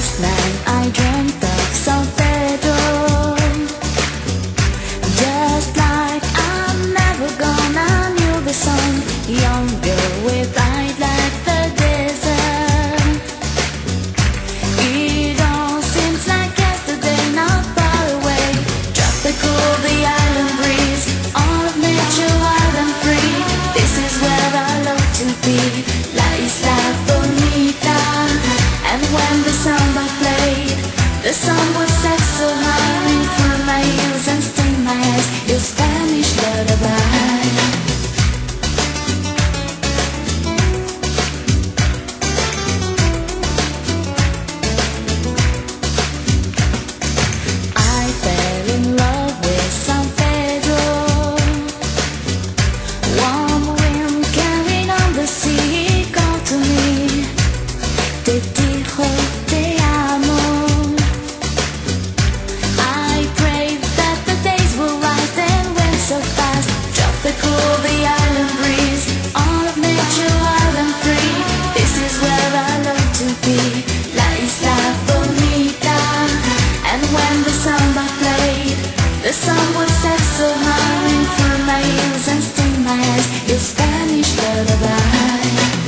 Last night I dreamt of San Pedro, just like I'm never gonna knew the sun. Younger with eyes like the desert. It all seems like yesterday, not far away. Tropical, the island breeze, all of nature wild and free. This is where I love to be, La Isla Bonita. And when the samba played, the sun would set so high in front of my ears and sting my eyes. Your Spanish lullaby. I fell in love with San Pedro. Warm wind carried on the sea, called to me. Te dijo te amo. I prayed that the days will rise and went so fast. Tropical, the island breeze, all of nature wild and free. This is where I love to be, La Isla Bonita. And when the samba played, the sun would set so high in front of my ears and sting my eyes. Your Spanish lullaby.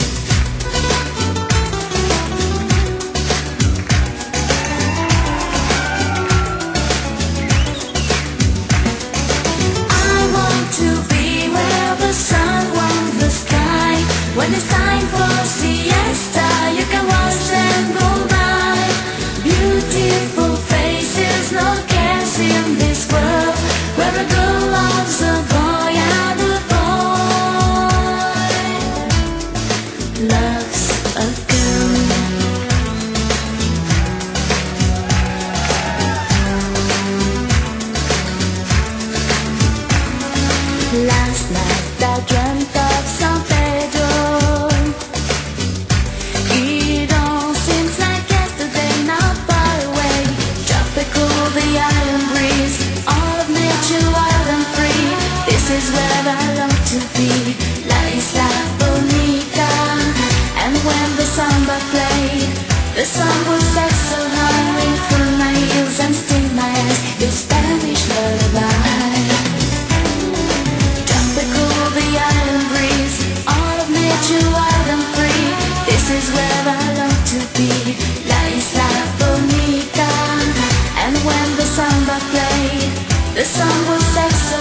When it's time for siesta, you can watch them go by. Beautiful faces, no cares in this world, where a girl loves a boy and a boy loves a girl. Last night I dreamt of San Pedro. It all seems like yesterday, not far away. Tropical, the island breeze, all of nature wild and free. This is where I love to be, La Isla Bonita. And when the samba played, the sun would set so high in front of my ears and sting my eyes. Your Spanish lullaby. Tropical, the island breeze, all of nature wild and free. This is where I love to be, La Isla Bonita. And when the samba played, the sun would set so